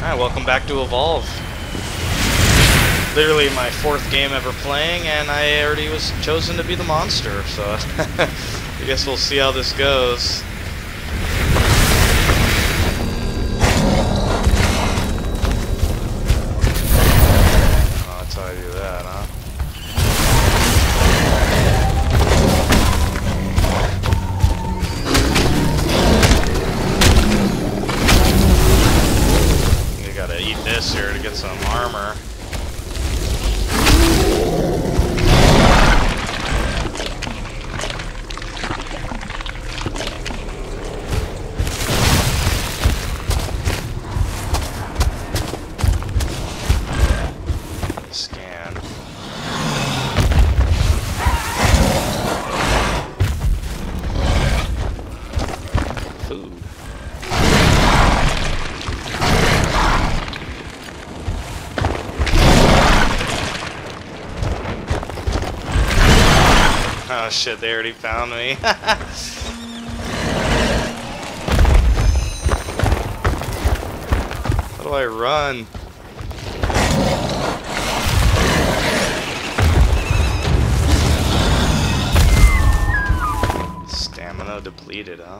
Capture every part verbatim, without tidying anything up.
Alright, welcome back to Evolve. Literally my fourth game ever playing, and I already was chosen to be the monster, so I guess we'll see how this goes. Oh, that's how I do that, huh? Eat this here to get some armor. Scan. Food. Oh shit, they already found me. How do I run? Stamina depleted, huh?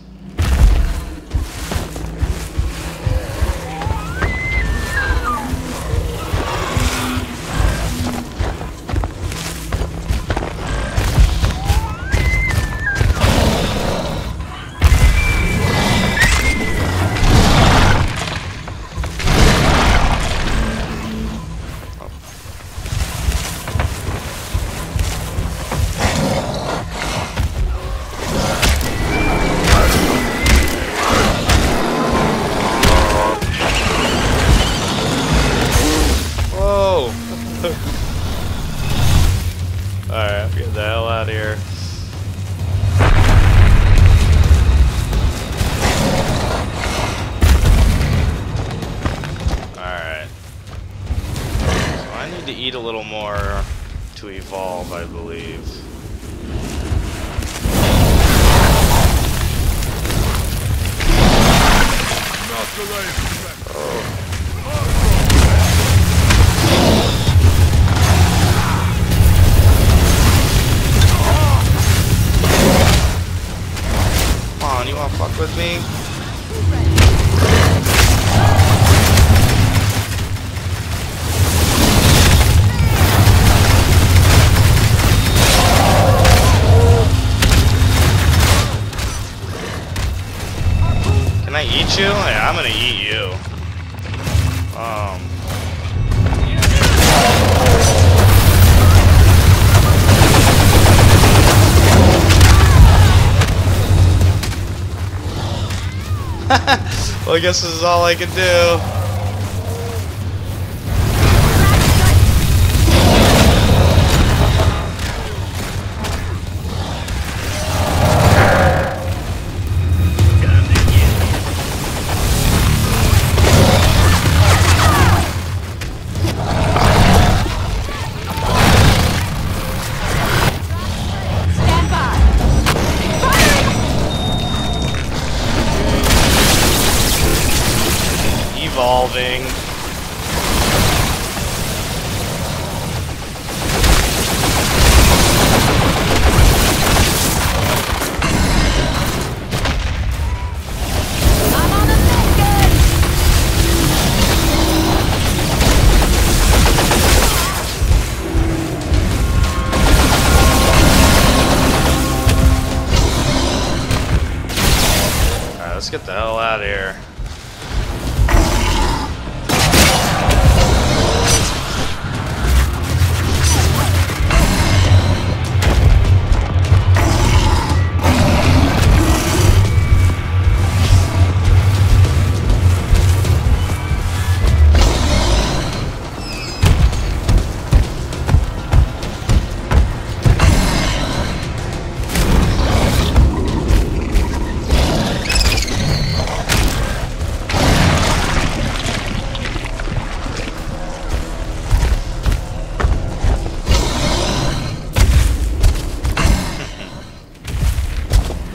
Alright, get the hell out of here. Alright. So I need to eat a little more to evolve, I believe. Oh. You wanna fuck with me? Can I eat you? Yeah, I'm gonna eat you. Um. Well, I guess this is all I can do. Evolving. I'm on a mission. Alright, let's get the hell out of here.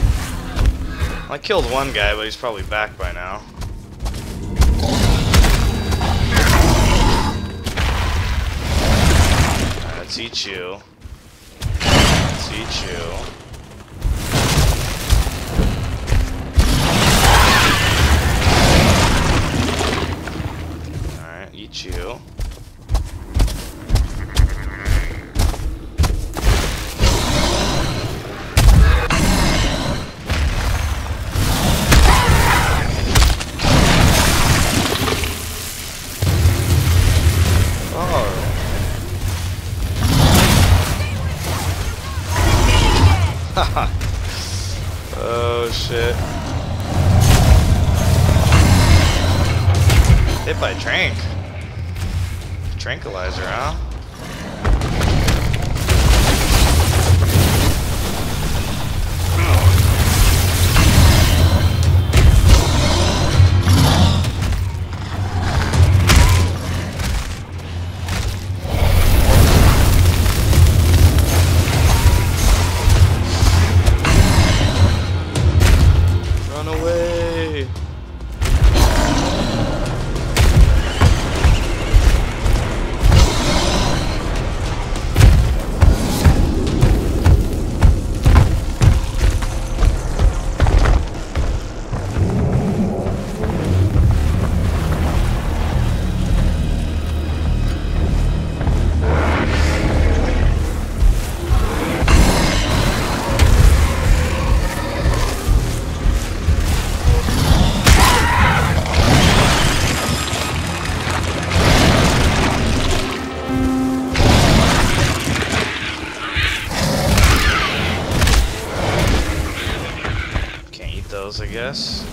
I killed one guy, but he's probably back by now. eat you. Let's eat you. Alright, eat you. Oh shit. Hit by trank. Tranquilizer, huh? Run away! I guess.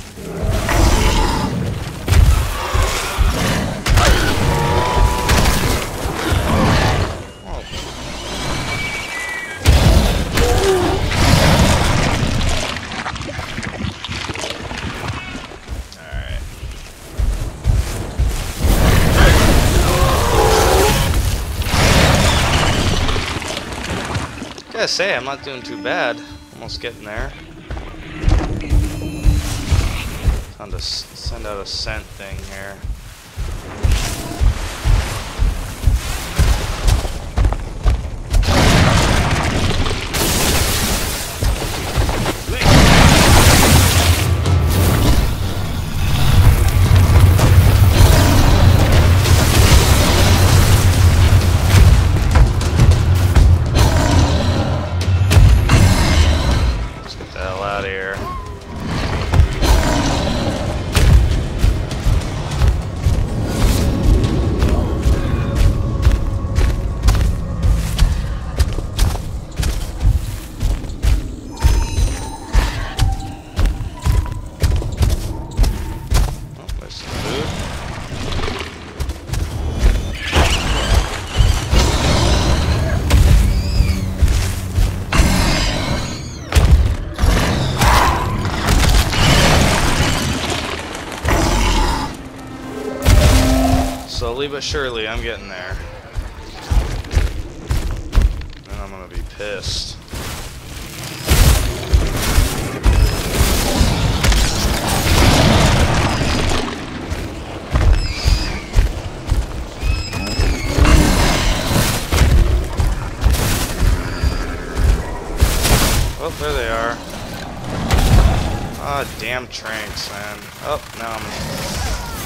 Oh. Alright. Gotta say, I'm not doing too bad. Almost getting there. Time to send out a scent thing here. Let's get the hell out of here. Slowly but surely, I'm getting there. And I'm gonna be pissed. Oh, there they are. Ah, oh, damn tranks, man. Oh, now I'm...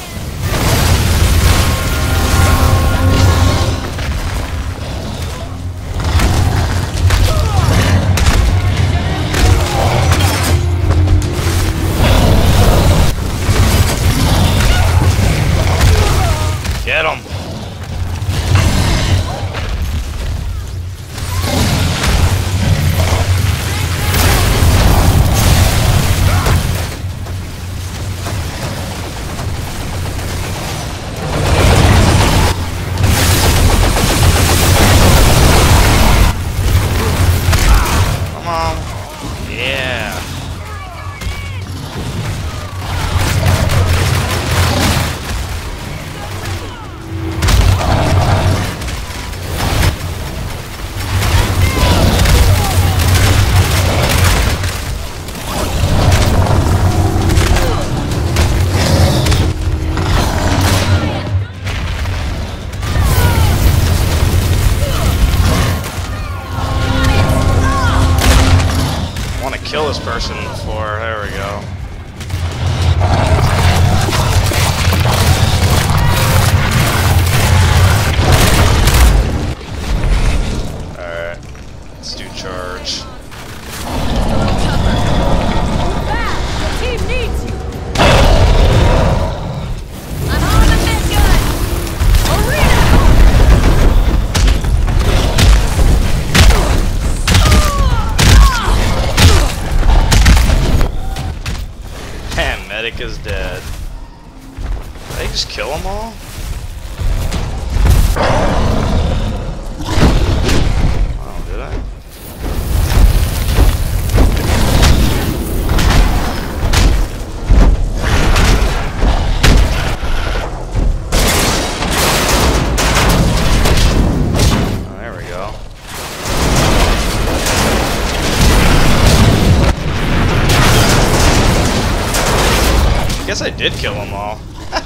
Get him! first person before. There we go. Alright. Let's do charge. Medic is dead. Did I just kill them all? Oh, did I? Oh, there we go. I guess I did kill them all.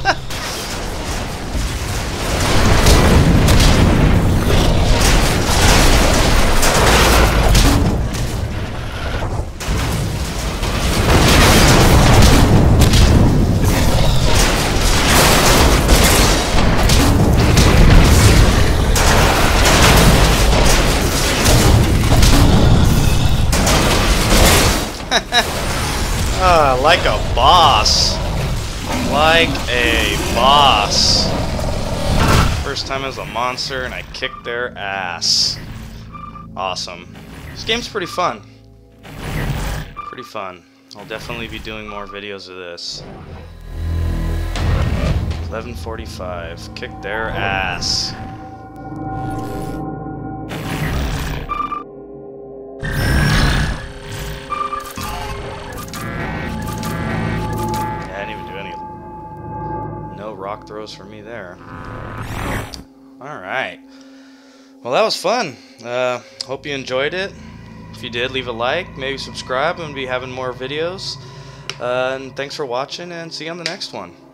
uh, like a boss. Like a boss. First time as a monster and I kicked their ass. Awesome. This game's pretty fun. Pretty fun. I'll definitely be doing more videos of this. eleven forty-five. Kick their ass. Rock throws for me there. Alright. Well, that was fun. Uh, hope you enjoyed it. If you did, leave a like, maybe subscribe, and we'll be having more videos. Uh, and thanks for watching, and see you on the next one.